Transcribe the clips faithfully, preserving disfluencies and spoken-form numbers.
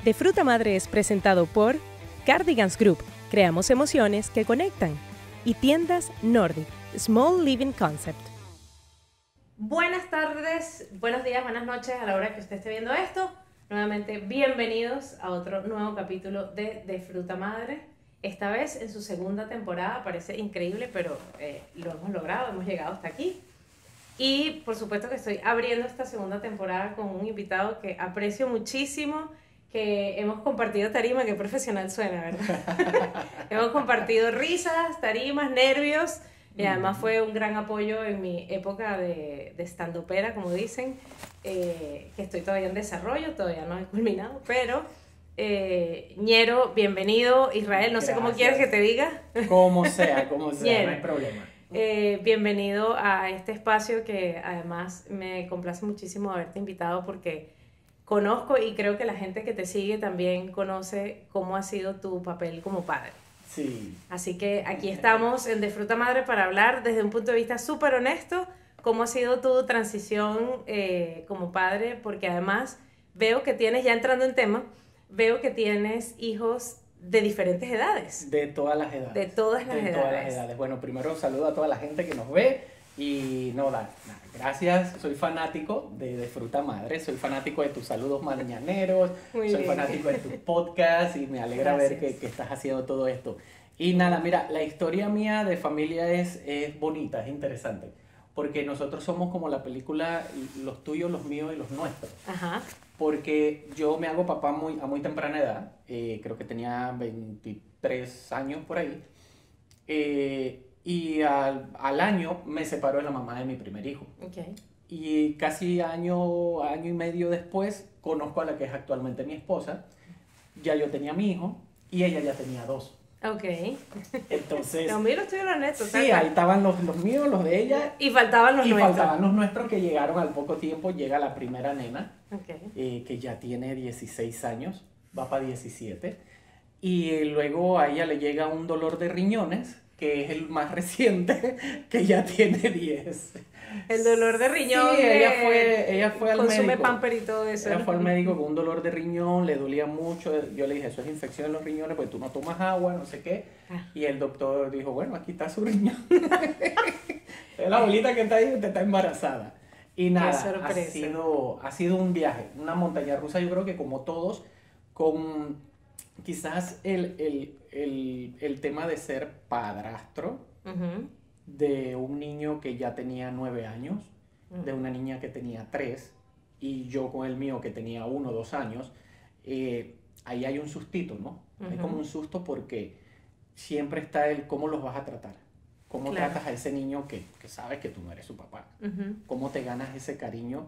De Fruta Madre es presentado por Cardigans Group, creamos emociones que conectan, y Tiendas Nordic, Small Living Concept. Buenas tardes, buenos días, buenas noches a la hora que usted esté viendo esto. Nuevamente, bienvenidos a otro nuevo capítulo de De Fruta Madre. Esta vez en su segunda temporada, parece increíble, pero eh, lo hemos logrado, hemos llegado hasta aquí. Y por supuesto que estoy abriendo esta segunda temporada con un invitado que aprecio muchísimo, que hemos compartido tarima, que profesional suena, ¿verdad? Hemos compartido risas, tarimas, nervios, y además fue un gran apoyo en mi época de, de stand-upera, como dicen, eh, que estoy todavía en desarrollo, todavía no he culminado, pero eh, Ñero, bienvenido. Israel, no Gracias. Sé cómo quieres que te diga. Como sea, como sea, Ñero. No hay problema. Eh, bienvenido a este espacio que además me complace muchísimo haberte invitado porque conozco y creo que la gente que te sigue también conoce cómo ha sido tu papel como padre. Sí. Así que aquí estamos en De Fruta Madre para hablar desde un punto de vista súper honesto cómo ha sido tu transición eh, como padre, porque además veo que tienes, ya entrando en tema, veo que tienes hijos de diferentes edades. De todas las edades. De todas las de edades. todas las edades. Bueno, primero saludo a toda la gente que nos ve y no, da, nada, gracias. Soy fanático de, de Fruta Madre, soy fanático de tus saludos mañaneros, Muy soy bien. fanático de tus podcasts y me alegra Gracias. ver que, que estás haciendo todo esto. Y nada, mira, la historia mía de familia es, es bonita, es interesante, porque nosotros somos como la película los tuyos, los míos y los nuestros. Ajá. Porque yo me hago papá muy, a muy temprana edad, eh, creo que tenía veintitrés años por ahí, eh, y al, al año me separó de la mamá de mi primer hijo. Okay. Y casi año, año y medio después conozco a la que es actualmente mi esposa. Ya yo tenía mi hijo y ella ya tenía dos. Ok. Entonces, Los míos los tuyos, los netos. sí, ahí estaban los, los míos, los de ella. Y faltaban los y nuestros. faltaban los nuestros que llegaron al poco tiempo. Llega la primera nena, Okay. eh, que ya tiene dieciséis años, va para diecisiete. Y luego a ella le llega un dolor de riñones, que es el más reciente, que ya tiene diez. El dolor de riñón. Sí, ella fue, ella fue al consume médico. Pamper y todo eso. Ella fue al médico con un dolor de riñón, le dolía mucho. Yo le dije, eso es infección en los riñones, pues tú no tomas agua, no sé qué. Ah. Y el doctor dijo, bueno, aquí está su riñón. Es la abuelita que está ahí, te está embarazada. Y nada, ha sido, ha sido un viaje, una montaña rusa, yo creo que como todos, con quizás el, el, el, el tema de ser padrastro, Uh-huh. de un niño que ya tenía nueve años, Uh-huh. de una niña que tenía tres, y yo con el mío que tenía uno o dos años. Eh, ahí hay un sustito, ¿no? Uh-huh. Hay como un susto porque siempre está el cómo los vas a tratar. Cómo claro. tratas a ese niño que, que sabes que tú no eres su papá. Uh-huh. Cómo te ganas ese cariño.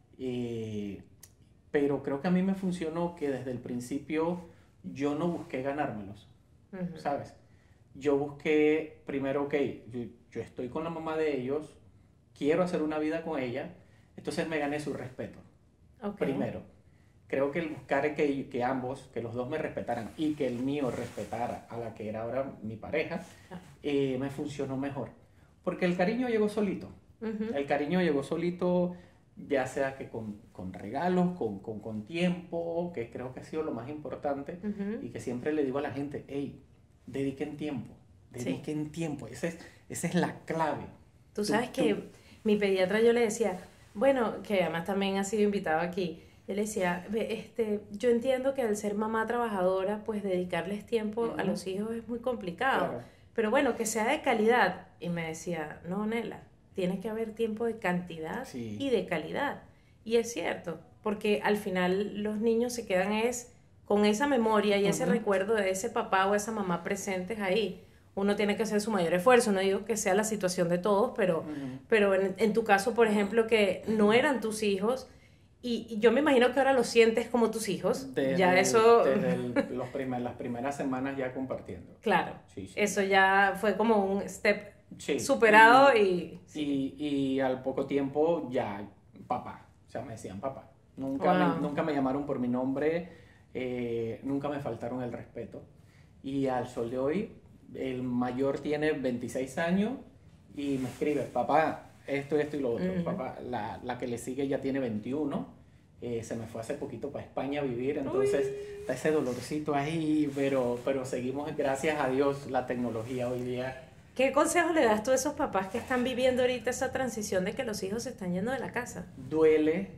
Eh, pero creo que a mí me funcionó que desde el principio yo no busqué ganármelos, Uh-huh. ¿sabes? Yo busqué primero, ok, yo, yo estoy con la mamá de ellos, quiero hacer una vida con ella, entonces me gané su respeto. Okay. Primero, creo que el buscar que, que ambos, que los dos me respetaran y que el mío respetara a la que era ahora mi pareja, eh, me funcionó mejor. Porque el cariño llegó solito. Uh-huh. El cariño llegó solito, ya sea que con, con regalos, con, con, con tiempo, que creo que ha sido lo más importante. Uh-huh. Y que siempre le digo a la gente, hey, dediquen tiempo, dediquen sí. tiempo. Esa es, esa es la clave. Tú sabes tú, que tú. Mi pediatra yo le decía, bueno, que además también ha sido invitado aquí, yo le decía, este, yo entiendo que al ser mamá trabajadora, pues dedicarles tiempo uh-huh. a los hijos es muy complicado, claro. Pero bueno, que sea de calidad. Y me decía, no, Nela, tiene que haber tiempo de cantidad sí. y de calidad. Y es cierto, porque al final los niños se quedan es con esa memoria y uh-huh. ese recuerdo de ese papá o esa mamá presentes ahí. Uno tiene que hacer su mayor esfuerzo, no digo que sea la situación de todos, pero, uh-huh. pero en, en tu caso, por ejemplo, que no eran tus hijos, y, y yo me imagino que ahora los sientes como tus hijos, desde ya eso... El, desde el, los primer, las primeras semanas ya compartiendo. Claro, sí, sí. Eso ya fue como un step sí. superado y... Y, sí. y, y al poco tiempo ya papá, o sea, me decían papá. Nunca, wow. me, nunca me llamaron por mi nombre, eh, nunca me faltaron el respeto. Y al sol de hoy, el mayor tiene veintiséis años y me escribe, papá, esto, esto y lo otro. Uh-huh. Papá, la, la que le sigue ya tiene veintiuno Eh, se me fue hace poquito para España a vivir, entonces Uy. está ese dolorcito ahí, pero, pero seguimos, gracias a Dios, la tecnología hoy día. ¿Qué consejo le das tú a esos papás que están viviendo ahorita esa transición de que los hijos se están yendo de la casa? Duele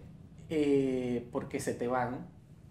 eh, porque se te van,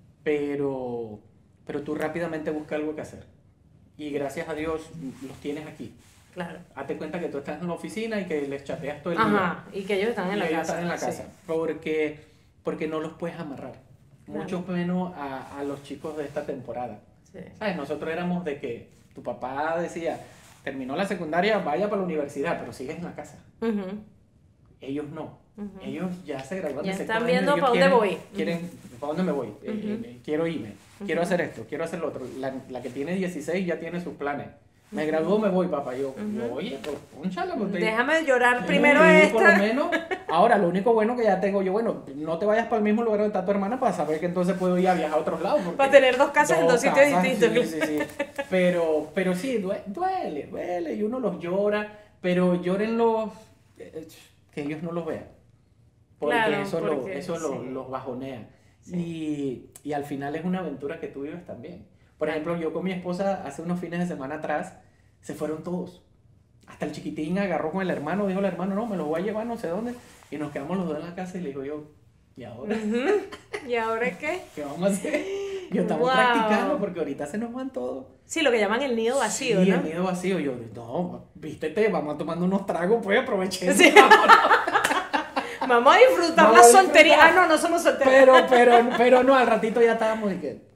pero, pero tú rápidamente buscas algo que hacer. Y gracias a Dios los tienes aquí. Claro. Hazte cuenta que tú estás en la oficina y que les chateas todo el Ajá, día. Ajá, y que ellos están en la ellos casa. Están en la casa. Sí. Porque, porque no los puedes amarrar. Claro. Mucho menos a, a los chicos de esta temporada. Sí. ¿Sabes? Nosotros éramos de que tu papá decía, terminó la secundaria, vaya para la universidad, pero sigues en la casa. Uh-huh. Ellos no. Uh-huh. Ellos ya se graduaron ya de están viendo para dónde voy. Quieren, uh-huh. ¿para dónde me voy? Uh-huh. Eh, eh, quiero irme. Uh-huh. Quiero hacer esto, quiero hacer lo otro. La, la que tiene dieciséis ya tiene sus planes. Me graduó, me voy, papá. Yo, uh-huh. yo oye, pues, pónchala. Pues, déjame llorar yo, primero yo, esta. Por lo menos, ahora, lo único bueno que ya tengo yo, bueno, no te vayas para el mismo lugar donde está tu hermana para saber que entonces puedo ir a viajar a otros lados. Para tener dos casas dos en dos sitios casas, distintos. Sí, sí, sí. Pero, pero sí, duele, duele, duele, y uno los llora, pero lloren los, eh, que ellos no los vean. Porque claro, eso, porque, lo, eso sí. los, los bajonea. Sí. Y, y al final es una aventura que tú vives también. Por ejemplo, yo con mi esposa hace unos fines de semana atrás, se fueron todos. Hasta el chiquitín agarró con el hermano, dijo el hermano, no, me lo voy a llevar no sé dónde. Y nos quedamos los dos en la casa y le digo yo, ¿y ahora? Uh-huh. ¿Y ahora qué? ¿Qué vamos a hacer? Yo estamos wow. practicando porque ahorita se nos van todos. Sí, lo que llaman el nido vacío, sí, ¿no? el nido vacío. Yo, no, vístete, vamos tomando unos tragos, pues aprovechen. Sí. Vamos a disfrutar vamos la a soltería. Disfrutar. Ah, no, no somos solteros. Pero, pero, pero no, al ratito ya estábamos y que...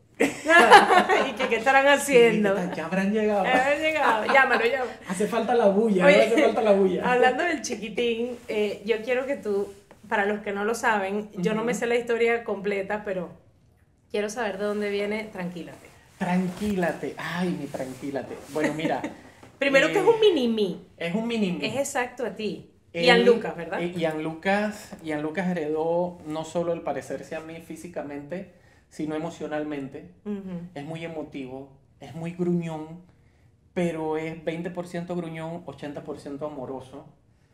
¿Y que, qué estarán haciendo? Sí, ya habrán llegado. Ya habrán llegado. Llámalo, llámalo. Hace falta la bulla, Oye, hace falta la bulla. Hablando del chiquitín, eh, yo quiero que tú, para los que no lo saben, yo uh-huh. no me sé la historia completa, pero quiero saber de dónde viene Tranquilate. Tranquilate, ay, mi Tranquilate. Bueno, mira. Primero eh, que es un mini-me. Es un mini-me. Es exacto a ti. Ian Lucas, ¿verdad? Eh, Ian Lucas, Ian Lucas heredó no solo el parecerse a mí físicamente, sino emocionalmente. Uh-huh. Es muy emotivo, es muy gruñón, pero es veinte por ciento gruñón, ochenta por ciento amoroso.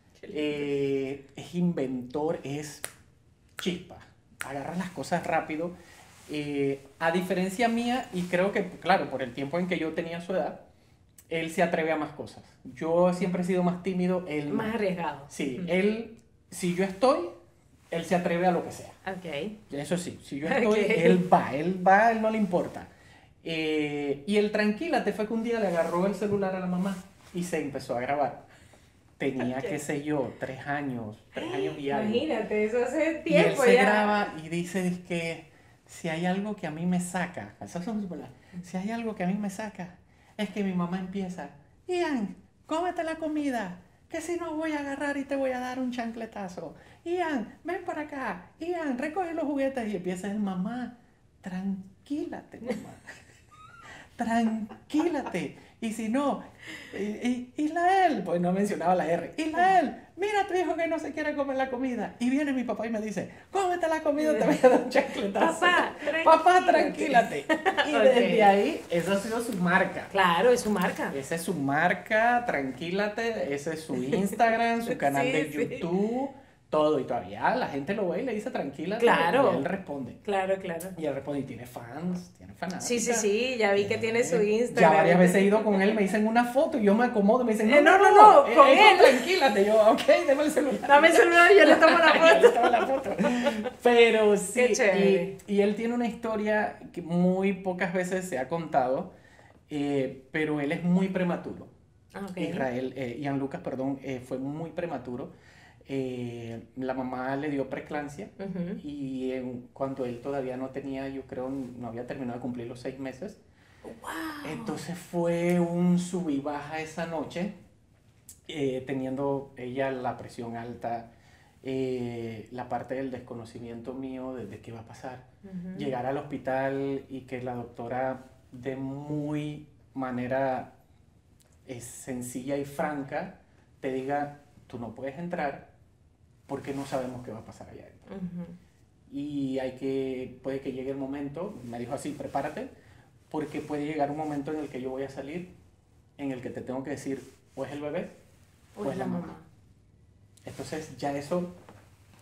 Eh, es inventor, es chispa, agarra las cosas rápido. Eh, a diferencia mía, y creo que, claro, por el tiempo en que yo tenía su edad, él se atreve a más cosas. Yo siempre he sido más tímido. Él, más arriesgado. Sí, uh-huh. él, si yo estoy, él se atreve a lo que sea. Okay. Eso sí, si yo estoy, okay. él va, él va, él no le importa. Eh, y el Tranquilate fue que un día le agarró el celular a la mamá y se empezó a grabar. Tenía, okay. qué sé yo, tres años, tres años y algo. Imagínate, eso hace tiempo y él ya. se graba y dice que si hay algo que a mí me saca, si hay algo que a mí me saca, es que mi mamá empieza, Ian, cómete la comida, que si no voy a agarrar y te voy a dar un chancletazo. Ian, ven para acá. Ian, recoge los juguetes. Y empieza el mamá, tranquilate, mamá. Tranquilate. Y si no, Islael, pues no mencionaba la R. Islael, mira a tu hijo que no se quiere comer la comida. Y viene mi papá y me dice, cómete la comida, te voy a dar un chancletazo. Papá, tranquilate. Papá, tranquilate. Y okay. desde ahí, esa ha sido su marca. Claro, es su marca. Esa es su marca, Tranquilate. Ese es su Instagram, su canal sí, de YouTube. Sí. Todo, y todavía la gente lo ve y le dice Tranquilate. Claro. Y él responde. Claro, claro. Y él responde, y tiene fans, tiene fanáticas. Sí, sí, sí, ya vi que tiene su Instagram. Ya varias veces he ido con él, me dicen una foto y yo me acomodo, me dicen, no, eh, no, no, no, no, no con eh, él. Tranquilate. Yo, ok, dame el celular. Dame el celular y yo le tomo la foto. Yo le tomo la foto. Pero sí, qué chévere. Y, y él tiene una historia que muy pocas veces se ha contado, eh, pero él es muy prematuro. Okay. Israel, eh, Ian Lucas, perdón, eh, fue muy prematuro. Eh, la mamá le dio preeclampsia uh-huh. y en cuanto él todavía no tenía, yo creo, no había terminado de cumplir los seis meses. Wow. Entonces fue un sub y baja esa noche, eh, teniendo ella la presión alta, eh, la parte del desconocimiento mío de, de qué va a pasar. Uh-huh. Llegar al hospital y que la doctora de muy manera eh, sencilla y franca te diga, tú no puedes entrar porque no sabemos qué va a pasar allá adentro. Uh-huh. Y hay que, puede que llegue el momento, me dijo así, prepárate, porque puede llegar un momento en el que yo voy a salir, en el que te tengo que decir, o es el bebé, o, o es la mamá. mamá. Entonces ya eso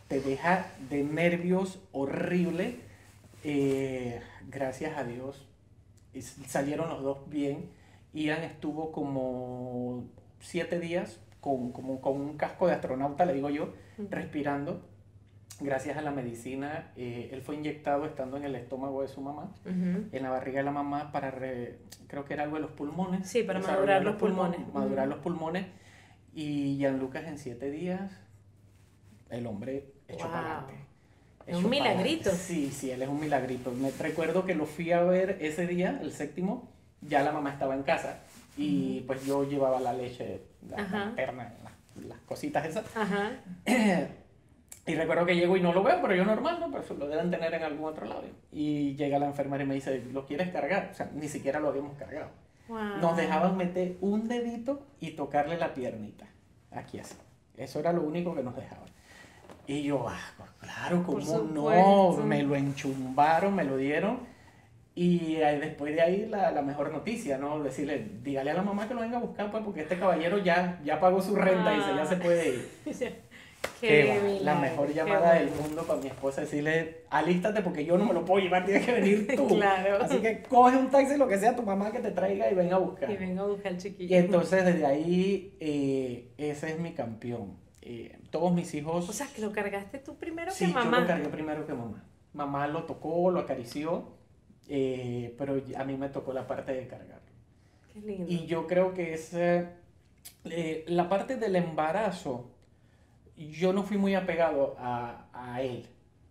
te deja de nervios horrible. Eh, gracias a Dios salieron los dos bien. Ian estuvo como siete días con, como, con un casco de astronauta, le digo yo, uh-huh. respirando. Gracias a la medicina, eh, él fue inyectado estando en el estómago de su mamá, uh-huh. en la barriga de la mamá, para, re, creo que era algo de los pulmones. Sí, para madurar los pulmones. pulmones madurar uh-huh. los pulmones. Y Gianlucas en siete días, el hombre echó wow. para adelante. Es un milagrito. Sí, sí, él es un milagrito. Me recuerdo que lo fui a ver ese día, el séptimo, ya la mamá estaba en casa y uh-huh. pues yo llevaba la leche, la uh-huh. materna, las, las cositas esas. Uh-huh. Y recuerdo que llego y no lo veo, pero yo normal, ¿no? Pero lo deben tener en algún otro lado. Y llega la enfermera y me dice, ¿lo quieres cargar? O sea, ni siquiera lo habíamos cargado. Wow. Nos dejaban meter un dedito y tocarle la piernita, aquí así. Eso era lo único que nos dejaban. Y yo, ah, pues claro, ¿cómo no? Me lo enchumbaron, me lo dieron. Y después de ahí la, la mejor noticia, ¿no? Decirle, dígale a la mamá que lo venga a buscar, pues, porque este caballero ya, ya pagó su renta ah. y se, ya se puede ir. Qué la mejor llamada del mundo para mi esposa, decirle, alístate porque yo no me lo puedo llevar, tienes que venir tú. Claro. Así que coge un taxi, lo que sea, tu mamá que te traiga y venga a buscar. Y venga a buscar al chiquillo. Y entonces desde ahí, eh, ese es mi campeón. Eh, todos mis hijos... O sea, que lo cargaste tú primero sí, que mamá. Sí, yo lo cargué primero que mamá. Mamá lo tocó, lo acarició, eh, pero a mí me tocó la parte de cargarlo. Qué lindo. Y yo creo que es eh, la parte del embarazo. Yo no fui muy apegado a, a él,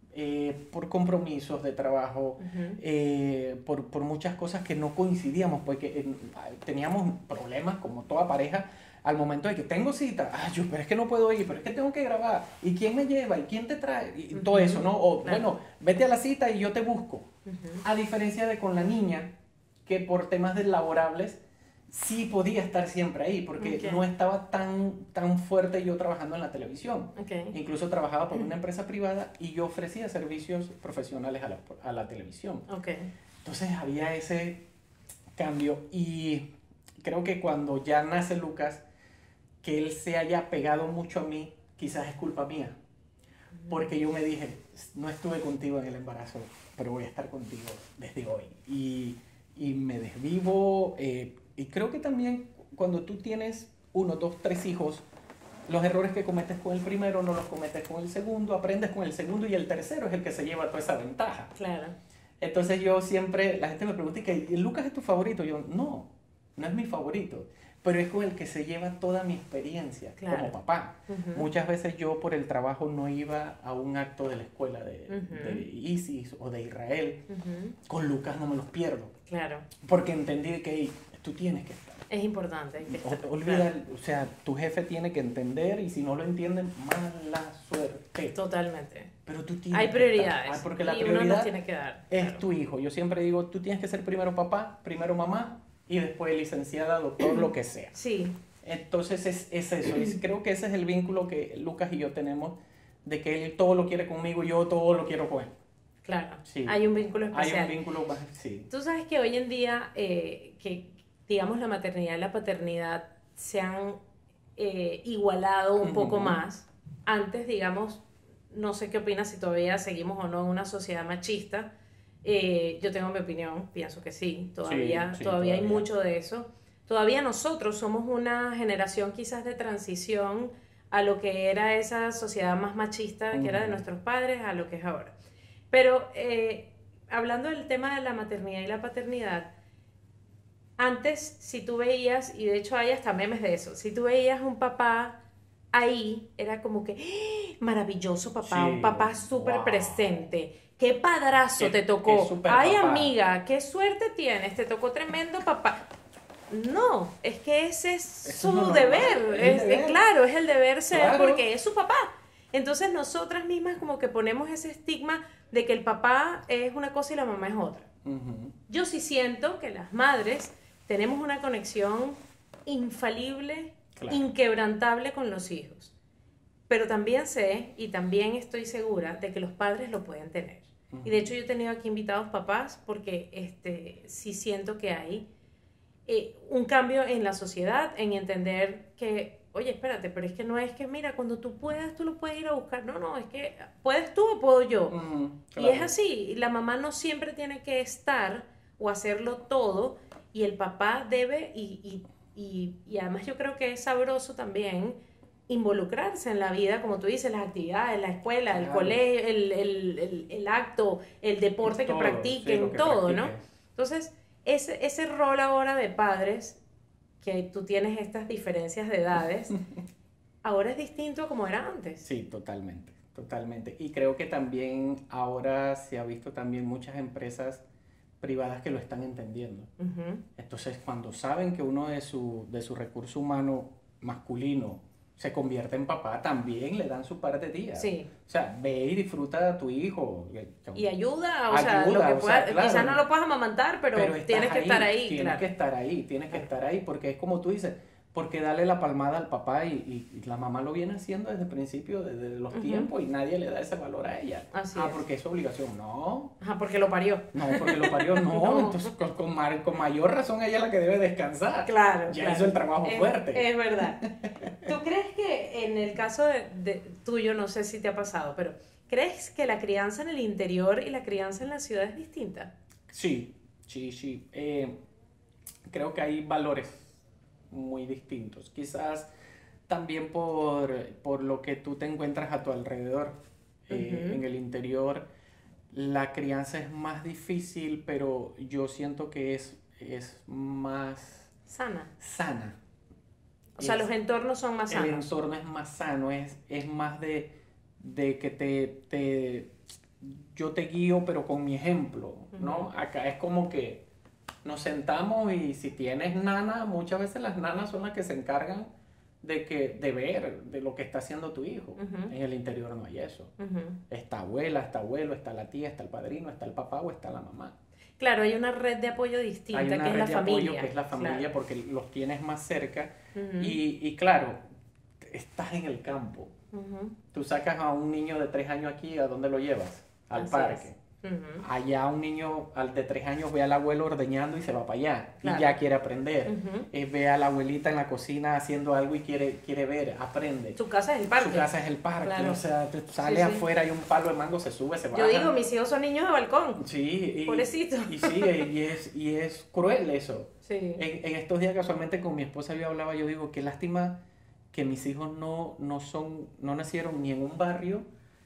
eh, por compromisos de trabajo, uh-huh. eh, por, por muchas cosas que no coincidíamos, porque eh, teníamos problemas como toda pareja al momento de que tengo cita, ah, yo, pero es que no puedo ir, pero es que tengo que grabar, ¿y quién me lleva? ¿Y quién te trae? Y uh-huh. todo eso, ¿no? O claro. bueno, vete a la cita y yo te busco. Uh-huh. A diferencia de con la niña, que por temas de laborables, sí podía estar siempre ahí, porque okay. no estaba tan, tan fuerte yo trabajando en la televisión. Okay. Incluso trabajaba por una empresa privada y yo ofrecía servicios profesionales a la, a la televisión. Okay. Entonces había ese cambio y creo que cuando ya nace Lucas, que él se haya pegado mucho a mí, quizás es culpa mía. Porque yo me dije, no estuve contigo en el embarazo, pero voy a estar contigo desde hoy. Y, y me desvivo... Eh, Y creo que también cuando tú tienes uno, dos, tres hijos, los errores que cometes con el primero no los cometes con el segundo, aprendes con el segundo y el tercero es el que se lleva toda esa ventaja. Claro. Entonces yo siempre, la gente me pregunta, ¿y Lucas es tu favorito? Yo, no, no es mi favorito, pero es con el que se lleva toda mi experiencia claro. como papá. Uh-huh. Muchas veces yo por el trabajo no iba a un acto de la escuela de, uh-huh. de ISIS o de Israel. Uh-huh. Con Lucas no me los pierdo. Claro. Porque entendí que tú tienes que estar. Es importante. Que estar, Olvida, claro. o sea, tu jefe tiene que entender y si no lo entienden, mala suerte. Totalmente. Pero tú tienes Hay prioridades. Ah, porque la y prioridad uno nos tiene que dar. Es claro. tu hijo. Yo siempre digo, tú tienes que ser primero papá, primero mamá y después licenciada, doctor, lo que sea. Sí. Entonces es, es eso. Y creo que ese es el vínculo que Lucas y yo tenemos, de que él todo lo quiere conmigo y yo todo lo quiero con él. Claro. Sí. Hay un vínculo especial. Hay un vínculo más, sí. Tú sabes que hoy en día, eh, que digamos la maternidad y la paternidad se han eh, igualado un uh-huh. poco más. Antes, digamos, no sé qué opinas si todavía seguimos o no en una sociedad machista. Eh, yo tengo mi opinión, pienso que sí, todavía, sí, sí, todavía, todavía hay mucho de eso. Todavía nosotros somos una generación quizás de transición a lo que era esa sociedad más machista uh-huh. que era de nuestros padres a lo que es ahora. Pero eh, hablando del tema de la maternidad y la paternidad, antes si tú veías, y de hecho hay hasta memes de eso, si tú veías un papá ahí, era como que ¡ah! Maravilloso papá, sí, un papá súper wow. presente, qué padrazo qué, te tocó, ay papá. Amiga, qué suerte tienes, te tocó tremendo papá. No, es que ese es Eso su no deber, es, es, es claro, es el deber ser claro. porque es su papá. Entonces nosotras mismas como que ponemos ese estigma de que el papá es una cosa y la mamá es otra. Uh-huh. Yo sí siento que las madres tenemos una conexión infalible, claro. inquebrantable con los hijos. Pero también sé y también estoy segura de que los padres lo pueden tener. Uh-huh. Y de hecho yo he tenido aquí invitados papás porque este, sí siento que hay eh, un cambio en la sociedad, en entender que oye, espérate, pero es que no es que, mira, cuando tú puedas, tú lo puedes ir a buscar. No, no, es que, ¿puedes tú o puedo yo? Mm, claro. Y es así, la mamá no siempre tiene que estar o hacerlo todo, y el papá debe, y, y, y, y además yo creo que es sabroso también involucrarse en la vida, como tú dices, las actividades, la escuela, claro. el colegio, el, el, el, el acto, el deporte todo, que practiquen, sí, que todo, practique. ¿No? Entonces, ese, ese rol ahora de padres, que tú tienes estas diferencias de edades, ahora es distinto a como era antes. Sí, totalmente, totalmente. Y creo que también ahora se ha visto también muchas empresas privadas que lo están entendiendo. Uh-huh. Entonces, cuando saben que uno de su, de su recurso humano masculino se convierte en papá, también le dan su parte de día. Sí. O sea, ve y disfruta a tu hijo. Y ayuda, o ayuda, sea, lo que o pueda, sea, claro, quizás no lo puedas amamantar, pero, pero tienes que ahí, estar ahí. Tienes claro. que estar ahí, tienes que estar ahí, porque es como tú dices, porque darle la palmada al papá y, y, y la mamá lo viene haciendo desde el principio, desde los uh-huh. tiempos, y nadie le da ese valor a ella. Así ah, es. porque es su obligación. No. Ajá, porque lo parió. No, porque lo parió, no. no. Entonces, con, con, mar, con mayor razón ella es la que debe descansar. Claro. Ya claro. hizo el trabajo es, fuerte. Es verdad. ¿Tú crees que en el caso de, de tuyo, no sé si te ha pasado, pero ¿crees que la crianza en el interior y la crianza en la ciudad es distinta? Sí, sí, sí. Eh, creo que hay valores muy distintos. Quizás también por, por lo que tú te encuentras a tu alrededor. Eh, uh-huh. En el interior la crianza es más difícil, pero yo siento que es, es más sana. sana. O sea, es, los entornos son más sanos. El entorno es más sano, es, es más de, de que te, te, yo te guío, pero con mi ejemplo, ¿no? Uh-huh. Acá es como que nos sentamos y si tienes nana, muchas veces las nanas son las que se encargan de, que, de ver de lo que está haciendo tu hijo. Uh-huh. En el interior no hay eso. Uh-huh. Está abuela, está abuelo, está la tía, está el padrino, está el papá o está la mamá. Claro, hay una red de apoyo distinta, hay una que red es la de familia. Apoyo, que es la familia, claro. Porque los tienes más cerca. Uh-huh. y, y claro, estás en el campo. Uh-huh. Tú sacas a un niño de tres años aquí, ¿a dónde lo llevas? Al Así parque. Es. Uh-huh. Allá un niño al de tres años ve al abuelo ordeñando y se va para allá, claro. Y ya quiere aprender. Uh-huh. eh, ve a la abuelita en la cocina haciendo algo y quiere, quiere ver, aprende. Su casa es el parque. Su casa es el parque, claro. O sea, sale sí, afuera sí. Y un palo de mango se sube, se baja. Yo digo, mis hijos son niños de balcón. Sí. Y, pobrecito. Y sí, y es, y es cruel eso. Sí. En, en estos días casualmente con mi esposa yo hablaba, yo digo, qué lástima que mis hijos no, no son, no nacieron ni en un barrio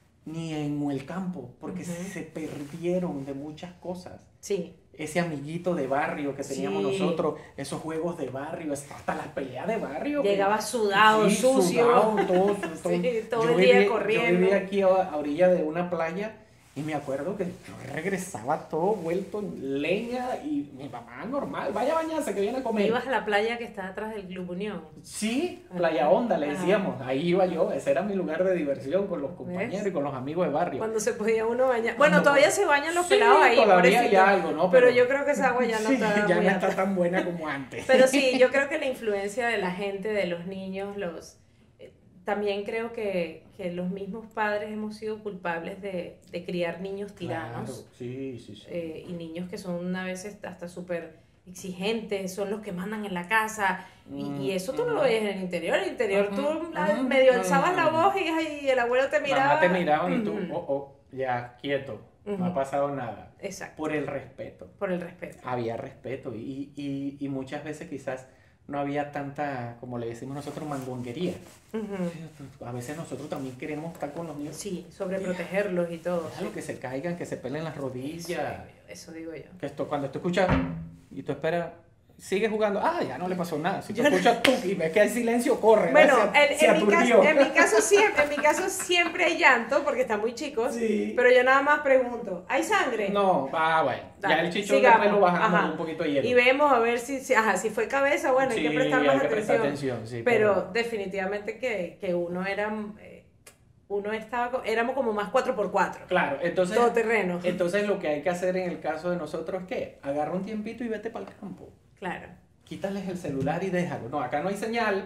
ni en el campo, porque uh-huh. se perdieron de muchas cosas. Sí. Ese amiguito de barrio que teníamos sí. nosotros, esos juegos de barrio, hasta las peleas de barrio. Llegaba que, sudado, sí, sucio. Sudado, todo, todo, sí, todo el día viví, corriendo. Yo vivía aquí a, a orilla de una playa y me acuerdo que yo regresaba todo vuelto en leña y mi mamá normal, vaya a bañarse que viene a comer. ¿Ibas a la playa que está atrás del Club Unión? Sí, Playa Honda le decíamos, ajá. Ahí iba yo, ese era mi lugar de diversión con los compañeros ¿ves? Y con los amigos de barrio. Cuando se podía uno bañar. Bueno, Cuando, todavía se bañan los sí, pelados ahí. Todavía hay algo, ¿no? Pero, pero yo creo que esa agua ya no sí, está ya muy no alta. está tan buena como antes. Pero sí, yo creo que la influencia de la gente, de los niños, los... También creo que, que los mismos padres hemos sido culpables de, de criar niños tiranos. Claro, sí, sí, sí. Eh, y niños que son a veces hasta súper exigentes, son los que mandan en la casa. Y, mm, y eso tú mm. no lo ves en el interior. En el interior uh-huh, tú uh-huh, medio alzabas uh-huh. la voz y, y el abuelo te miraba. Mamá te miraba y tú, oh, oh, ya, quieto. Uh-huh. No ha pasado nada. Exacto. Por el respeto. Por el respeto. Había respeto y, y, y muchas veces quizás no había tanta, como le decimos nosotros, mangonguería. Uh-huh. A veces nosotros también queremos estar con los niños. Sí, sobreprotegerlos y todo. Déjalo sí. Que se caigan, que se peleen las rodillas. Eso, eso digo yo. Que esto, cuando tú escuchas y tú esperas, sigue jugando, ah, ya no le pasó nada. Si tú escuchas tú y ves que hay silencio, corre. Bueno, se, en, se en, mi caso, en, mi caso siempre, en mi caso siempre hay llanto porque están muy chicos, sí. Pero yo nada más pregunto, ¿hay sangre? No, ah, bueno, Dale, ya el chichón sigamos. Después lo bajamos Ajá. Un poquito de hielo. Y vemos a ver si, si, ajá, si fue cabeza, bueno, sí, hay que prestar más hay que atención. prestar atención sí, pero, pero definitivamente que, que uno era... Eh, uno estaba, éramos como más cuatro por cuatro. Claro, entonces... Todo terreno. Entonces lo que hay que hacer en el caso de nosotros es que agarra un tiempito y vete para el campo. Claro. Quítales el celular y déjalo. No, acá no hay señal.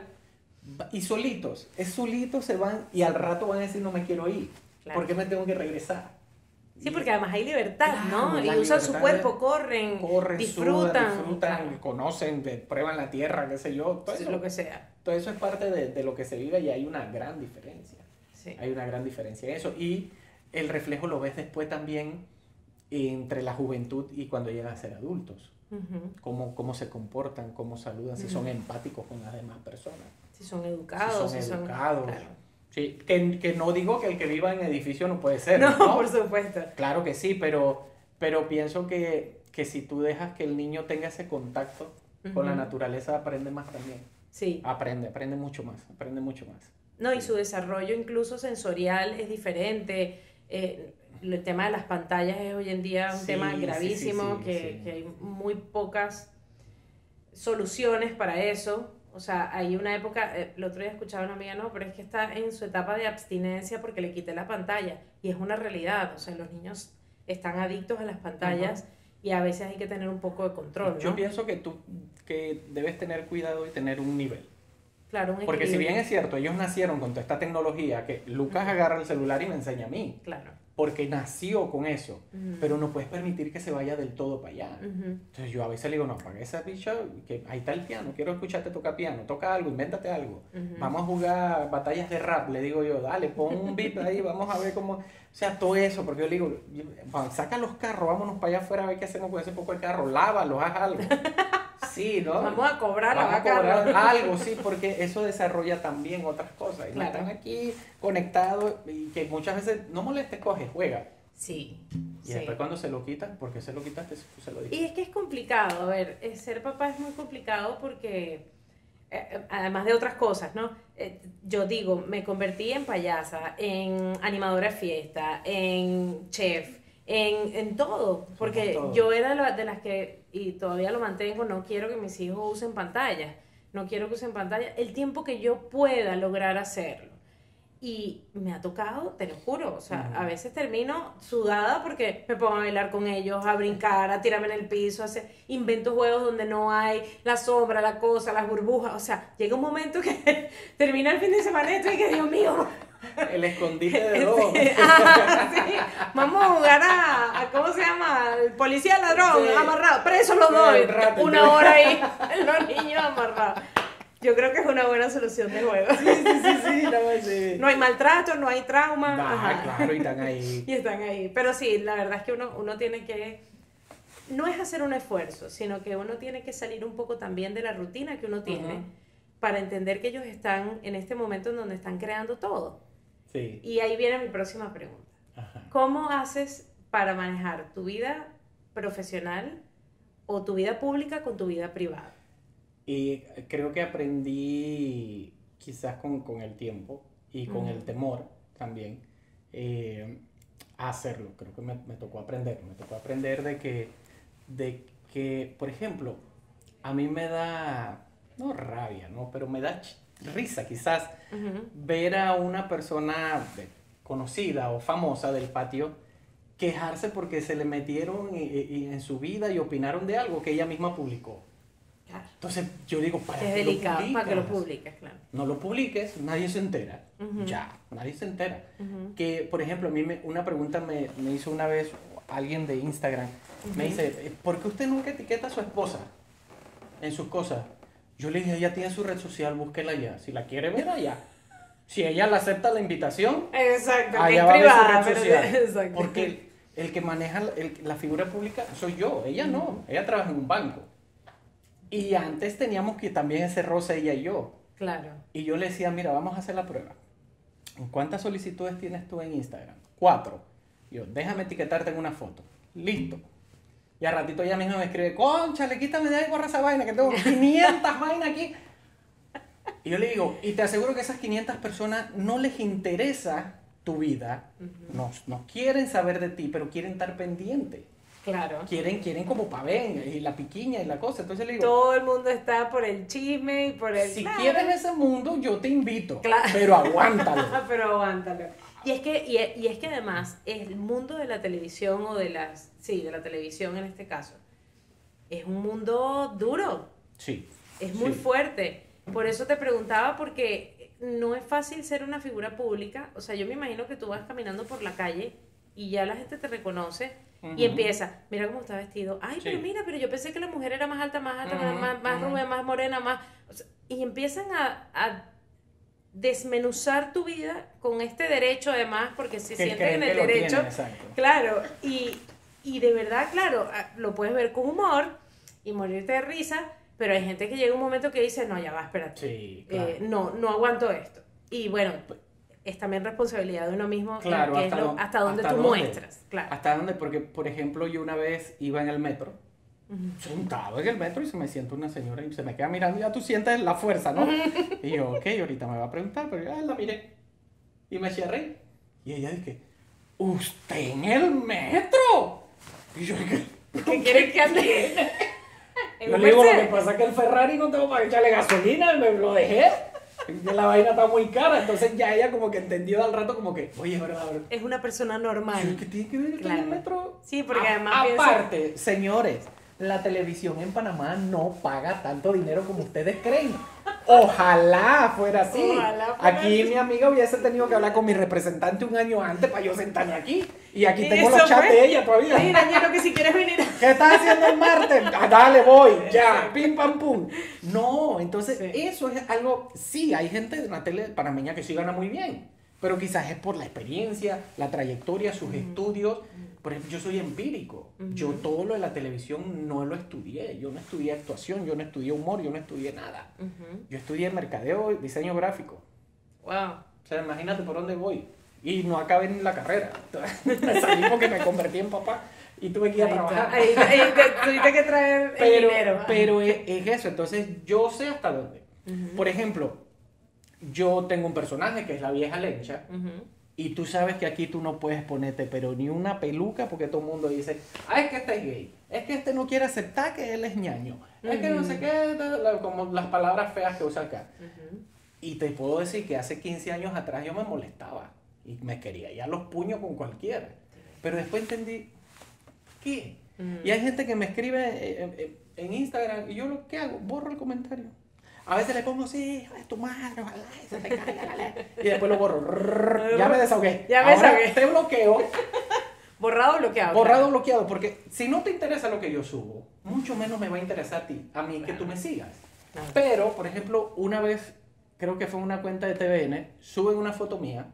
Y solitos, es solitos se van y al rato van a decir no me quiero ir. Claro. ¿Por qué me tengo que regresar? Sí, porque además hay libertad, claro, ¿no? Y usan su cuerpo, corren, corren disfrutan. Sudan, disfrutan, claro. Conocen, prueban la tierra, qué sé yo. Todo eso, lo que sea. Todo eso es parte de, de lo que se vive y hay una gran diferencia. Sí. Hay una gran diferencia en eso. Y el reflejo lo ves después también entre la juventud y cuando llegan a ser adultos. Uh-huh. Cómo, cómo se comportan, cómo saludan, uh-huh. si son empáticos con las demás personas. Si son educados. Si son si educados. Son, claro. Sí, que, que no digo que el que viva en edificio no puede ser. No, ¿no? Por supuesto. Claro que sí, pero, pero pienso que, que si tú dejas que el niño tenga ese contacto uh-huh. con la naturaleza, aprende más también. Sí. Aprende, aprende mucho más, aprende mucho más. No, y su desarrollo incluso sensorial es diferente. Eh, el tema de las pantallas es hoy en día un sí, tema gravísimo, sí, sí, sí, que, sí. que hay muy pocas soluciones para eso. O sea, hay una época, el otro día escuchaba a una amiga, no, pero es que está en su etapa de abstinencia porque le quité la pantalla. Y es una realidad, o sea, los niños están adictos a las pantallas uh-huh. y a veces hay que tener un poco de control, ¿no? Yo pienso que tú que debes tener cuidado y tener un nivel. Claro, un equilibrio. Porque si bien es cierto, ellos nacieron con toda esta tecnología, que Lucas uh-huh. agarra el celular y me enseña a mí. Claro. Porque nació con eso, uh-huh. pero no puedes permitir que se vaya del todo para allá. Uh-huh. Entonces yo a veces le digo, no, apaga esa bicha, que ahí está el piano, quiero escucharte tocar piano, toca algo, invéntate algo. Uh-huh. Vamos a jugar batallas de rap, le digo yo, dale, pon un beat ahí, vamos a ver cómo... O sea, todo eso, porque yo le digo, saca los carros, vámonos para allá afuera a ver qué hacemos con ese poco de carro, lávalos, haz algo. Sí, ¿no? Vamos a cobrar, Vamos a cobrar algo, sí, porque eso desarrolla también otras cosas. Y claro. están aquí conectados y que muchas veces no molestes, coge, juega. Sí. Y sí. después cuando se lo quitan, ¿por qué se lo quitaste? Tú se lo dijiste. Y es que es complicado, a ver, ser papá es muy complicado porque, eh, además de otras cosas, ¿no? Eh, yo digo, me convertí en payasa, en animadora de fiesta, en chef, en, en todo, porque todo. Yo era de las que, y todavía lo mantengo, no quiero que mis hijos usen pantalla, no quiero que usen pantalla, el tiempo que yo pueda lograr hacerlo. Y me ha tocado, te lo juro, o sea, uh-huh. a veces termino sudada porque me pongo a bailar con ellos, a brincar, a tirarme en el piso, a hacer, invento juegos donde no hay la sombra, la cosa, las burbujas, o sea, llega un momento que termina el fin de semana y que Dios mío. El escondite de dos. Sí, ah, sí. Vamos a jugar a, a, ¿cómo se llama? El policía ladrón, sí. amarrado, preso los dos, sí, una hora ahí, los niños amarrados. Yo creo que es una buena solución de juego. Sí, sí, sí, sí, no, sí. No hay maltrato, no hay trauma. Ah, claro, y están ahí. Y están ahí. Pero sí, la verdad es que uno, uno tiene que, no es hacer un esfuerzo, sino que uno tiene que salir un poco también de la rutina que uno tiene uh-huh. para entender que ellos están en este momento en donde están creando todo. Sí. Y ahí viene mi próxima pregunta. Ajá. ¿Cómo haces para manejar tu vida profesional o tu vida pública con tu vida privada? Y creo que aprendí quizás con, con el tiempo y con uh-huh. el temor también eh, a hacerlo. Creo que me, me tocó aprender, me tocó aprender de que, de que, por ejemplo, a mí me da, no rabia, ¿no? Pero me da ch- risa quizás uh-huh. ver a una persona conocida o famosa del patio quejarse porque se le metieron y, y en su vida y opinaron de algo que ella misma publicó. Claro. Entonces yo digo, ¿para es qué delicado, lo publicas? Para que lo publiques, claro. No lo publiques, nadie se entera. Uh-huh. Ya, nadie se entera. Uh-huh. Que, por ejemplo, a mí me, una pregunta me, me hizo una vez alguien de Instagram. Uh-huh. Me dice, ¿por qué usted nunca etiqueta a su esposa en sus cosas? Yo le dije, ella tiene su red social, búsquela allá. Si la quiere ver allá. Si ella le acepta la invitación, exacto, allá es va privada, a ver su red social. Exacto. Porque el, el que maneja el, la figura pública soy yo, ella no. Ella trabaja en un banco. Y antes teníamos que también ese roce ella y yo. Claro. Y yo le decía, mira, vamos a hacer la prueba. ¿Cuántas solicitudes tienes tú en Instagram? Cuatro. Yo, déjame etiquetarte en una foto. Listo. Y al ratito ella misma me escribe, cónchale, quítame de ahí, borra esa vaina, que tengo quinientas vainas aquí. Y yo le digo, y te aseguro que esas quinientas personas no les interesa tu vida, uh-huh. no, no quieren saber de ti, pero quieren estar pendientes. Claro. Quieren, quieren como pa' ver, y la piquiña y la cosa. Entonces le digo, todo el mundo está por el chisme y por el... Si claro. quieres ese mundo, yo te invito. Claro. Pero aguántalo. Pero aguántalo. Y es que, y, y es que además, el mundo de la televisión o de las... Sí, de la televisión en este caso, es un mundo duro. Sí. Es muy sí. fuerte. Por eso te preguntaba, porque no es fácil ser una figura pública. O sea, yo me imagino que tú vas caminando por la calle y ya la gente te reconoce uh-huh. y empieza, mira cómo está vestido, ay, sí. pero mira, pero yo pensé que la mujer era más alta, más alta, uh-huh. más, más uh-huh. rubia, más morena, más... O sea, y empiezan a, a desmenuzar tu vida con este derecho además, porque se sienten en el derecho, tienen, claro, y, y de verdad, claro, lo puedes ver con humor y morirte de risa, pero hay gente que llega un momento que dice, no, ya va, espérate, sí, claro. eh, no, no aguanto esto, y bueno, es también responsabilidad de uno mismo, claro, que hasta, es lo, dónde, hasta dónde hasta tú dónde, muestras, claro. Hasta dónde, porque por ejemplo yo una vez iba en el metro, uh-huh. sentado en el metro y se me sienta una señora y se me queda mirando, ya tú sientes la fuerza, ¿no? Uh-huh. Y yo, ok, ahorita me va a preguntar, pero ya la miré y me cierré. Y ella dice, ¿usted en el metro? Y yo, ¿qué, ¿Qué quieres que ande? Yo le digo, lo que pasa es que el Ferrari no tengo para echarle gasolina, me lo dejé. La vaina está muy cara, entonces ya ella como que entendió al rato como que, oye, verdad, verdad. Es una persona normal. ¿Qué tiene que ver claro. en el metro? Sí, porque A, además aparte, piensa... señores, la televisión en Panamá no paga tanto dinero como ustedes creen. Ojalá fuera así. Ojalá fuera aquí así. Mi amiga hubiese tenido que hablar con mi representante un año antes para yo sentarme aquí. Y aquí ¿Y tengo los chats de ella todavía. Mira, Ñero, que si quieres venir. ¿Qué estás haciendo el martes? Ah, dale, voy, ya, pim, pam, pum. No, entonces sí. Eso es algo, sí, hay gente de la tele panameña que sí gana muy bien, pero quizás es por la experiencia, la trayectoria, sus uh-huh. estudios. Por ejemplo, yo soy empírico. Uh-huh. Yo todo lo de la televisión no lo estudié. Yo no estudié actuación, yo no estudié humor, yo no estudié nada. Uh-huh. Yo estudié mercadeo y diseño gráfico. Wow. O sea, imagínate por dónde voy. Y no acabé en la carrera. Me salí porque me convertí en papá y tuve que ir a ahí trabajar. Ahí, ahí tuviste que traer pero, el dinero. Pero es, es eso. Entonces, yo sé hasta dónde. Uh-huh. Por ejemplo, yo tengo un personaje que es la vieja lencha. Uh-huh. Y tú sabes que aquí tú no puedes ponerte pero ni una peluca porque todo el mundo dice, ah, es que este es gay, es que este no quiere aceptar que él es ñaño, uh-huh. es que no sé qué, como las palabras feas que usa acá. Uh-huh. Y te puedo decir que hace quince años atrás yo me molestaba y me quería ir a los puños con cualquiera. Pero después entendí, ¿qué? Uh-huh. Y hay gente que me escribe en, en Instagram y yo lo que hago, borro el comentario. A veces le pongo, sí, hijo de tu madre, ojalá, se te caiga la y después lo borro. Ya me desahogué. Ya me Ahora desahogué. te bloqueo. Borrado o bloqueado. Borrado o claro. bloqueado, porque si no te interesa lo que yo subo, mucho menos me va a interesar a ti, a mí, claro. que tú me sigas. Claro. Pero, por ejemplo, una vez, creo que fue una cuenta de T V N, suben una foto mía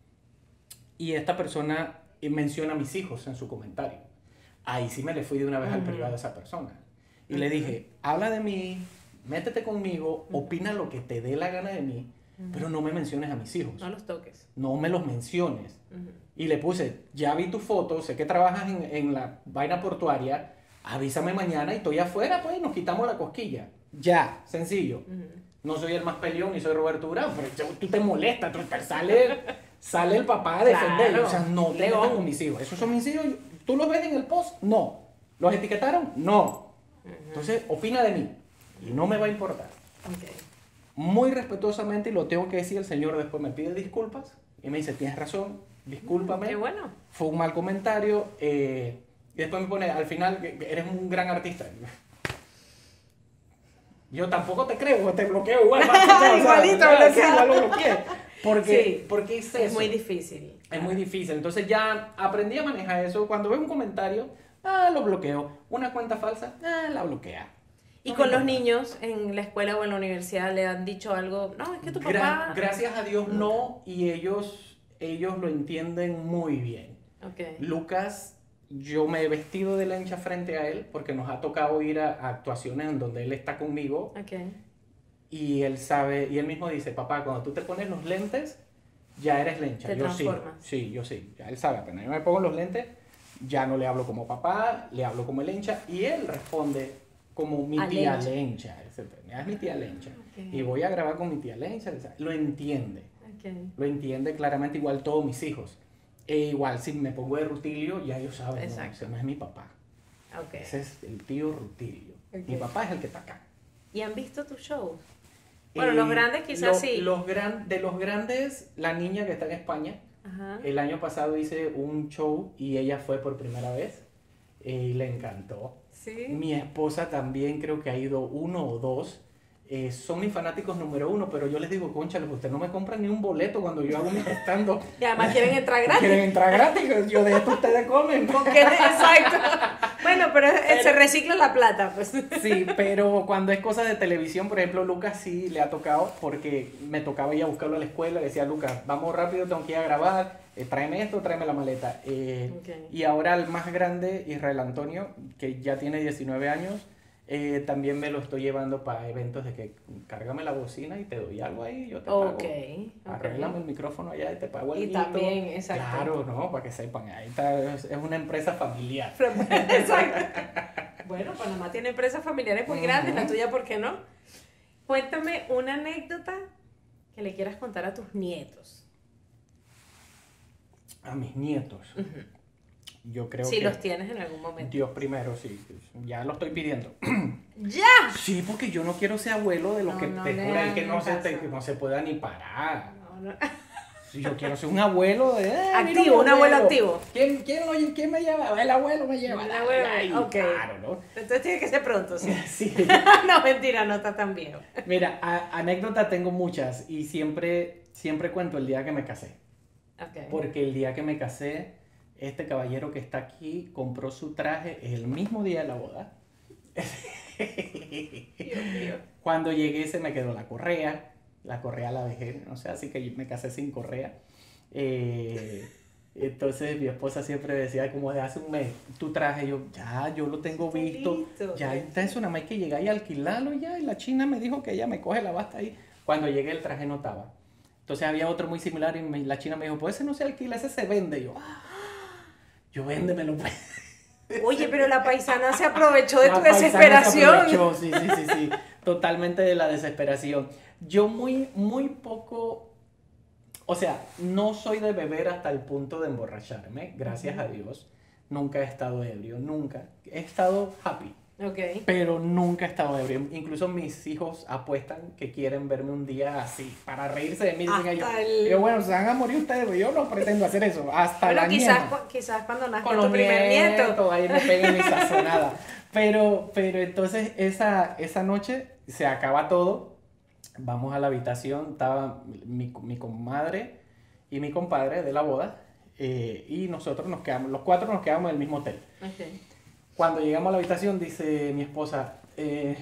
y esta persona menciona a mis hijos en su comentario. Ahí sí me le fui de una vez uh-huh. al privado a esa persona. Y uh-huh. le dije, habla de mí, métete conmigo, uh-huh. opina lo que te dé la gana de mí, uh-huh. pero no me menciones a mis hijos. No los toques. No me los menciones. Uh-huh. Y le puse, ya vi tu foto, sé que trabajas en, en la vaina portuaria, avísame mañana y estoy afuera, pues, nos quitamos la cosquilla. Ya, sencillo. Uh-huh. No soy el más peleón ni soy Roberto Durán, pero tú te molestas, tú, sale, sale el papá a defender. Claro. O sea, no te metas con mis hijos. Esos son mis hijos. ¿Tú los ves en el post? No. ¿Los etiquetaron? No. Uh-huh. Entonces, opina de mí. Y no me va a importar. Okay. Muy respetuosamente, y lo tengo que decir, el señor después me pide disculpas y me dice, tienes razón, discúlpame. Qué bueno. Fue un mal comentario. Eh, y después me pone, al final, que eres un gran artista. Yo tampoco te creo, te bloqueo igual. Igualito, o sea, bloqueo. Igual lo bloqueé. Porque, sí, porque es, es muy difícil. Es muy difícil. Entonces ya aprendí a manejar eso. Cuando veo un comentario, ah, lo bloqueo. Una cuenta falsa, ah, la bloquea. ¿Y con los niños en la escuela o en la universidad le han dicho algo? No, es que tu papá... Gra- gracias a Dios no, y ellos, ellos lo entienden muy bien. Okay. Lucas, yo me he vestido de lencha frente a él porque nos ha tocado ir a, a actuaciones en donde él está conmigo. Okay. Y él sabe, y él mismo dice, papá, cuando tú te pones los lentes, ya eres lencha. Te yo sí, sí, yo sí. Ya él sabe, apenas yo me pongo los lentes, ya no le hablo como papá, le hablo como lencha, y él responde como mi a tía lencha. lencha, etcétera. Es mi tía lencha. Okay. Y voy a grabar con mi tía lencha, lo entiende. Okay. Lo entiende claramente, igual todos mis hijos. E igual si me pongo de Rutilio, ya ellos saben, no, ese no es mi papá. Okay. Ese es el tío Rutilio. Okay. Mi papá es el que está acá. ¿Y han visto tu show? Bueno, eh, los grandes quizás lo, sí. Los gran, de los grandes, la niña que está en España, ajá. El año pasado hice un show y ella fue por primera vez y le encantó. ¿Sí? Mi esposa también creo que ha ido uno o dos eh, son mis fanáticos número uno, pero yo les digo, cónchale, usted no me compra ni un boleto cuando yo hago mi stand-up. Y además quieren entrar gratis. Quieren entrar gratis, yo de esto ustedes comen. Porque, exacto. Bueno, pero, pero se recicla la plata, pues. Sí, pero cuando es cosa de televisión, por ejemplo, Lucas sí le ha tocado, porque me tocaba ir a buscarlo a la escuela, le decía, Lucas, vamos rápido, tengo que ir a grabar, eh, tráeme esto, tráeme la maleta. Eh, okay. Y ahora el más grande, Israel Antonio, que ya tiene diecinueve años, Eh, también me lo estoy llevando para eventos de que cárgame la bocina y te doy algo ahí, yo te pago. Okay, Arréglame okay. el micrófono allá y te pago el Y guito. también, exacto. Claro, no, para que sepan, ahí está, es, es una empresa familiar. Exacto. Bueno, Panamá tiene empresas familiares muy grandes, uh-huh. La tuya, ¿por qué no? Cuéntame una anécdota que le quieras contar a tus nietos. A mis nietos. Uh-huh. Yo creo si que los tienes en algún momento. Dios primero, sí. Ya lo estoy pidiendo. ¡Ya! Sí, porque yo no quiero ser abuelo de los no, que no te juran que no se, te, que no se pueda ni parar. No, no. Yo quiero ser un abuelo de... Eh, activo, un abuelo activo. ¿Quién, quién, oye, ¿Quién me lleva? El abuelo me lleva. El abuelo, ay, okay. Claro, ¿no? Entonces tiene que ser pronto, ¿sí? Sí. No, mentira, no está tan viejo. Mira, a, anécdotas tengo muchas y siempre, siempre cuento el día que me casé. Okay. Porque el día que me casé... Este caballero que está aquí compró su traje el mismo día de la boda. Dios mío. Cuando llegué se me quedó la correa. La correa la dejé, no sé, así que me casé sin correa. Eh, entonces mi esposa siempre decía, como de hace un mes, tu traje, yo, ya, yo lo tengo visto. Listo. Ya está eso, nada más hay que llegar y alquilarlo ya. Y la china me dijo que ella me coge la basta ahí. Cuando llegué el traje no estaba. Entonces había otro muy similar y me, la china me dijo, pues ese no se alquila, ese se vende. Y yo, ah. Yo véndemelo, pues. Oye, pero la paisana se aprovechó de la tu desesperación. Se aprovechó, sí, sí, sí, sí. Totalmente de la desesperación. Yo muy, muy poco, o sea, no soy de beber hasta el punto de emborracharme, gracias uh-huh. a Dios. Nunca he estado ebrio, nunca. He estado happy. Okay. Pero nunca he estado ebrio. Incluso mis hijos apuestan que quieren verme un día así, para reírse de mí. Dicen ellos, el... yo, bueno, se van a morir ustedes, pero yo no pretendo hacer eso. Hasta bueno, la quizás, nieta. cu- quizás cuando nazca Con tu los primer nietos, nieto. Ahí me peguen mi sazonada. Pero, pero entonces esa, esa noche se acaba todo. Vamos a la habitación. Estaba mi, mi comadre y mi compadre de la boda. Eh, y nosotros nos quedamos, los cuatro nos quedamos en el mismo hotel. Okay. Cuando llegamos a la habitación, dice mi esposa, eh,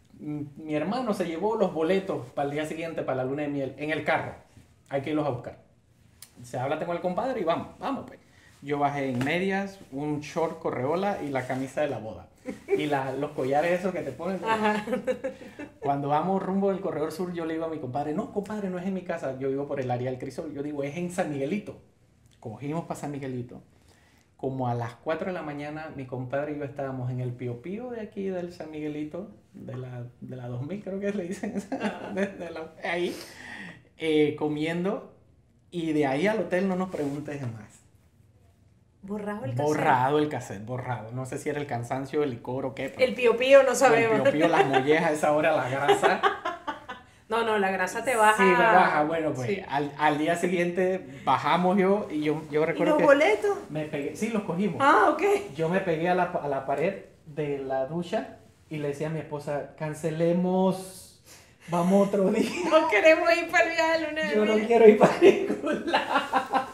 mi hermano se llevó los boletos para el día siguiente, para la luna de miel, en el carro. Hay que irlos a buscar. Dice, háblate con el compadre y vamos, vamos pues. Yo bajé en medias, un short correola y la camisa de la boda. Y la, los collares esos que te ponen. Ajá. Cuando vamos rumbo del Corredor Sur, yo le digo a mi compadre, no, compadre, no es en mi casa. Yo vivo por el área del Crisol. Yo digo, es en San Miguelito. Cogimos para San Miguelito. Como a las cuatro de la mañana, mi compadre y yo estábamos en el Pío Pío de aquí del San Miguelito, de la, de la dos mil creo que le dicen, de, de la, ahí, eh, comiendo, y de ahí al hotel no nos preguntes más. Borrado el cassette. Borrado el cassette, borrado. No sé si era el cansancio, el licor o qué. El Pío Pío no sabemos. El Pío Pío, las mollejas, esa hora, la grasa. No, no, la grasa te baja. Sí, me baja. Bueno, pues sí. al, al día siguiente bajamos yo y yo, yo recuerdo ¿Y los que boletos? Me pegué, sí, los cogimos. Ah, ok. Yo me pegué a la, a la pared de la ducha y le decía a mi esposa, cancelemos, vamos otro día. No queremos ir para el viaje de luna de Yo miel. no quiero ir para ningún lado.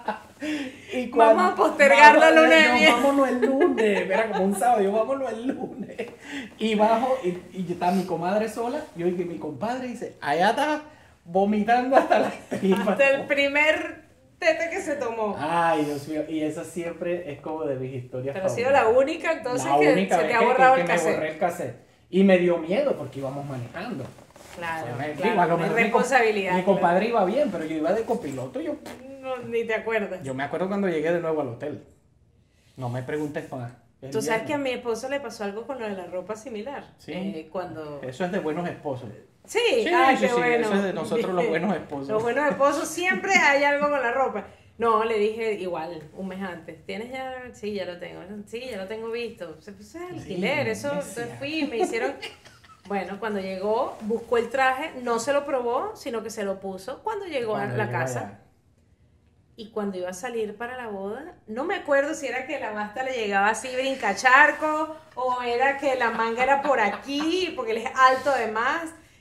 Y cuando, vamos a postergar la luna de miel. Vámonos el lunes, era como un sábado, yo vámonos el lunes. Y bajo, y, y está mi comadre sola, yo y mi compadre dice, allá está vomitando hasta la tripas. Hasta el primer tete que se tomó. Ay, Dios mío, y esa siempre es como de mis historias. Pero ha sido la única entonces la que única se te ha que, borrado que, el que cassette. me borré el cassette. Y me dio miedo porque íbamos manejando. Claro, o sea, me, claro, digo, a lo hay mejor responsabilidad. Mi, mi compadre iba bien, pero yo iba de copiloto. Yo, no, ni te acuerdas. yo me acuerdo cuando llegué de nuevo al hotel. No me preguntes más. Tú sabes que a mi esposo le pasó algo con lo de la ropa similar. Sí. Eh, cuando... Eso es de buenos esposos. Sí, sí, ay, sí, qué sí, bueno. Eso es de nosotros los buenos esposos. Los buenos esposos siempre hay algo con la ropa. No, le dije igual, un mes antes. ¿Tienes ya? Sí, ya lo tengo. Sí, ya lo tengo visto. Se puso alquiler, sí, eso. Entonces fui, me hicieron... Bueno, cuando llegó, buscó el traje, no se lo probó, sino que se lo puso cuando llegó cuando a la casa. Allá. Y cuando iba a salir para la boda, no me acuerdo si era que la basta le llegaba así brincacharco o era que la manga era por aquí, porque él es alto además.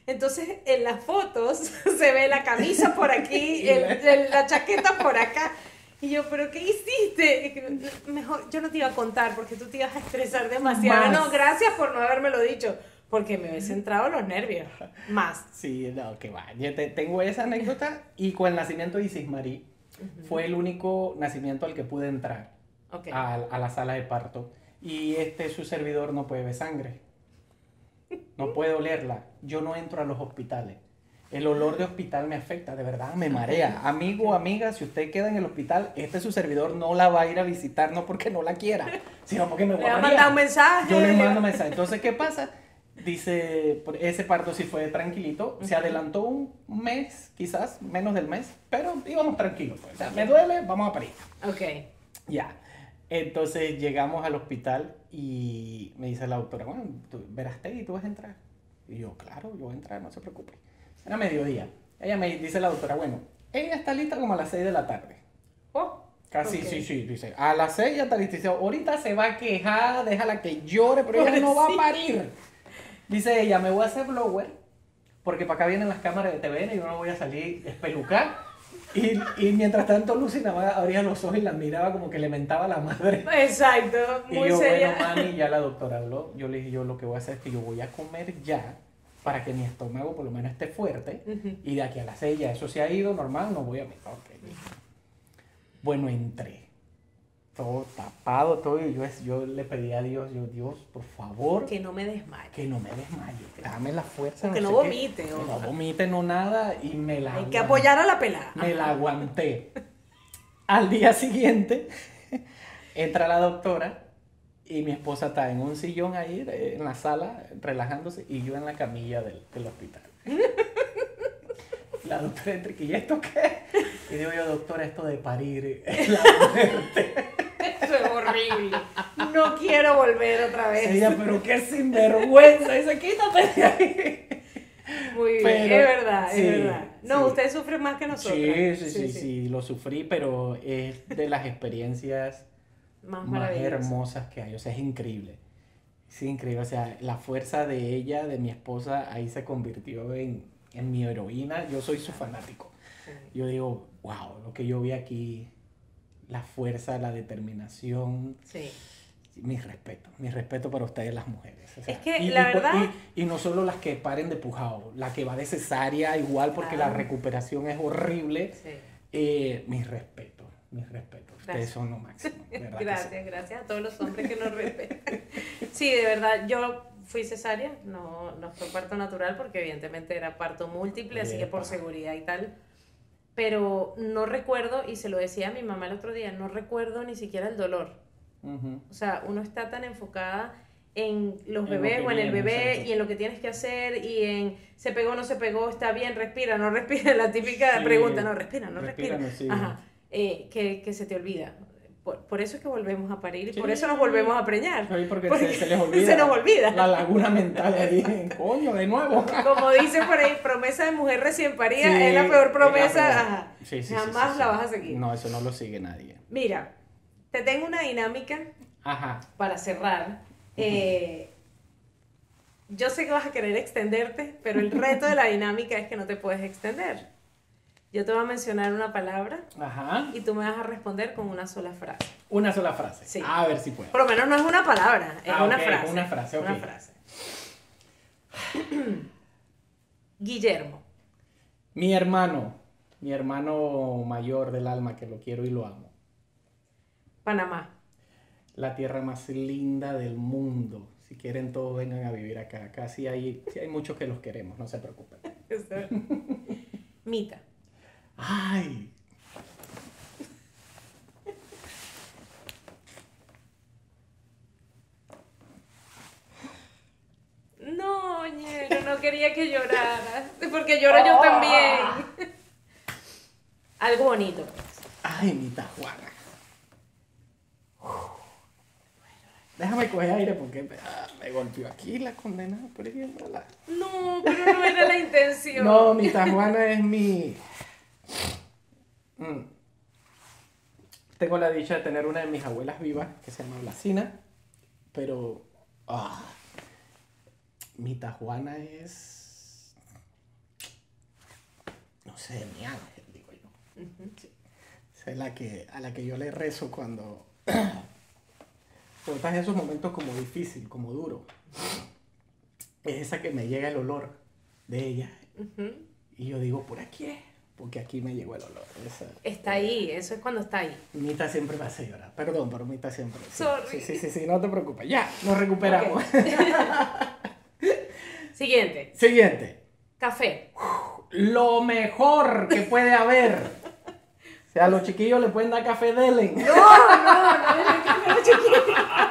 Entonces, en las fotos se ve la camisa por aquí, el, el, la chaqueta por acá. Y yo, ¿pero qué hiciste? Mejor, yo no te iba a contar porque tú te ibas a estresar demasiado. Más. No, gracias por no habérmelo dicho, porque me hubiese entrado los nervios. Más. Sí, no, que va. Yo te, tengo esa anécdota y con el nacimiento de Isis Marí, uh-huh. fue el único nacimiento al que pude entrar, okay. a, a la sala de parto. Y este, su servidor no puede ver sangre. No puede olerla. Yo no entro a los hospitales. El olor de hospital me afecta, de verdad, me marea. Amigo, amiga, si usted queda en el hospital, este su servidor no la va a ir a visitar, no porque no la quiera, sino porque me voy a mandar un mensaje. Yo le mando un mensaje. Entonces, ¿qué pasa? Dice, ese parto sí fue tranquilito. Se adelantó un mes, quizás, menos del mes, pero íbamos tranquilos. Pues. O sea, me duele, vamos a parir. Ok. Ya. Entonces, llegamos al hospital y me dice la doctora, bueno, tú, Verástegui, ¿tú vas a entrar? Y yo, claro, yo voy a entrar, no se preocupe. Era mediodía. Ella me dice la doctora, bueno, ella está lista como a las seis de la tarde. Oh, Casi, okay. sí, sí, dice, a las seis ya está lista. Dice, ahorita se va a quejar, déjala que llore, pero ella no va a parir. Dice ella, me voy a hacer blower, porque para acá vienen las cámaras de T V N y yo no voy a salir espelucar. Y, y mientras tanto Lucy nada más abría los ojos y la miraba como que le mentaba a la madre. Exacto, muy y yo, seria. Bueno, mami, ya la doctora habló. Yo le dije, yo lo que voy a hacer es que yo voy a comer ya, para que mi estómago por lo menos esté fuerte, uh-huh. y de aquí a las seis ya eso se ha ido normal, no voy a... Okay. Bueno, entré, todo tapado, todo, y yo, yo le pedí a Dios, yo, Dios, por favor... Que no me desmaye. Que no me desmaye, dame la fuerza. Que no, no vomite. Que no vomite, no nada, y me la... Hay aguanté, que apoyar a la pelada. Me la aguanté. Al día siguiente, entra la doctora... Y mi esposa está en un sillón ahí, en la sala, relajándose, y yo en la camilla del, del hospital. La doctora entra y, ¿y esto qué? Y digo yo, doctora, esto de parir es la muerte. Eso es horrible. No quiero volver otra vez. Ella, pero qué sinvergüenza. Dice, quítate de ahí. Muy bien, pero, es verdad, sí, es verdad. No, sí. Usted sufre más que nosotros. Sí, sí, sí, sí, sí, sí, lo sufrí, pero es de las experiencias... Más, más hermosas que hay, o sea, es increíble, es increíble, o sea, la fuerza de ella, de mi esposa, ahí se convirtió en, en mi heroína, yo soy su fanático, sí. Yo digo, wow, lo que yo vi aquí, la fuerza, la determinación, sí. Mi respeto, mi respeto para ustedes las mujeres, o sea, es que y, la y, verdad... Y, y no solo las que paren de pujado, la que va de cesárea igual porque ah. la recuperación es horrible, sí. eh, mi respeto. Mis respetos, ustedes gracias. Son lo máximo. ¿Verdad? Gracias, sí. Gracias a todos los hombres que nos respetan. Sí, de verdad, yo fui cesárea, no, no fue parto natural porque evidentemente era parto múltiple, Epa. Así que por seguridad y tal. Pero no recuerdo, y se lo decía a mi mamá el otro día, no recuerdo ni siquiera el dolor. Uh-huh. O sea, uno está tan enfocada en los en bebés o en el bebé, exacto. Y en lo que tienes que hacer y en se pegó, no se pegó, está bien, respira, no respira, la típica sí. pregunta, no respira, no respira. respira. No, sí. Ajá. Eh, que, que se te olvida. Por, por eso es que volvemos a parir y sí. por eso nos volvemos a preñar. Sí, porque, porque se, se les olvida. Se nos olvida. La laguna mental ahí, coño, de nuevo. Como dice por ahí, promesa de mujer recién parida sí, es la peor promesa. La peor. Ajá. Sí, sí, Jamás sí, sí, la sí. vas a seguir. No, eso no lo sigue nadie. Mira, te tengo una dinámica Ajá. para cerrar. Eh, yo sé que vas a querer extenderte, pero el reto de la dinámica es que no te puedes extender. Yo te voy a mencionar una palabra. Ajá. Y tú me vas a responder con una sola frase. Una sola frase. Sí. A ver si puedo. Por lo menos no es una palabra, es ah, una okay, frase. Una frase, ok. Una frase. Guillermo. Mi hermano. Mi hermano mayor del alma, que lo quiero y lo amo. Panamá. La tierra más linda del mundo. Si quieren, todos vengan a vivir acá. Acá sí hay, sí hay muchos que los queremos, no se preocupen. Mita. ¡Ay! No, ñero, no quería que lloraras. Porque lloro oh. yo también. Algo bonito. ¡Ay, Mita Juana! Déjame coger aire porque ah, me golpeó aquí la condena. Por la... No, pero no era la intención. No, Mita Juana es mi... Mm. Tengo la dicha de tener una de mis abuelas vivas que se llama Blasina, pero ah, Mita Juana es no sé, mi ángel, digo yo. Uh-huh. Sí. Esa es la que, a la que yo le rezo cuando, cuando estás en esos momentos como difícil, como duro. Es esa que me llega el olor de ella. Uh-huh. Y yo digo, por aquí es, porque aquí me llegó el olor. Esa, está ahí, eso es cuando está ahí. Mita siempre me hace llorar. Perdón, pero Mita siempre. Sí, Sorry. sí, sí, sí, sí, no te preocupes. Ya, nos recuperamos. Okay. Siguiente. Siguiente. Café. Lo mejor que puede haber. O sea, a los chiquillos le pueden dar café Delen. No, no, no le den café a los chiquillos.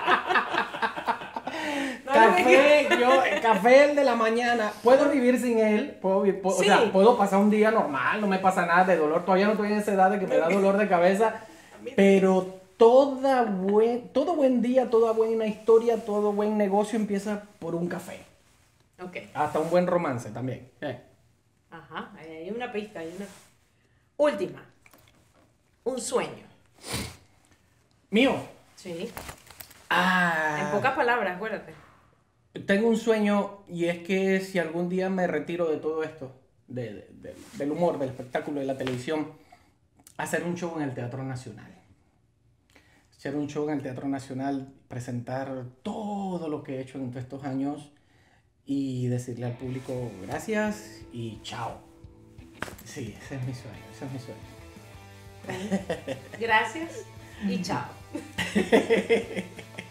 No, café, yo, el café el de la mañana, puedo vivir sin él, puedo, puedo, sí. O sea, puedo pasar un día normal, no me pasa nada de dolor, todavía no estoy en esa edad de que me da dolor de cabeza, pero toda buen, todo buen día, toda buena historia, todo buen negocio empieza por un café. Okay. Hasta un buen romance también. Eh. Ajá, ahí hay una pista, hay una... Última, un sueño. ¿Mío? Sí. Ah. En pocas palabras, acuérdate. Tengo un sueño y es que si algún día me retiro de todo esto, de, de, de, del humor, del espectáculo, de la televisión, hacer un show en el Teatro Nacional. Hacer un show en el Teatro Nacional, presentar todo lo que he hecho en todos estos años y decirle al público gracias y chao. Sí, ese es mi sueño, ese es mi sueño. Gracias y chao.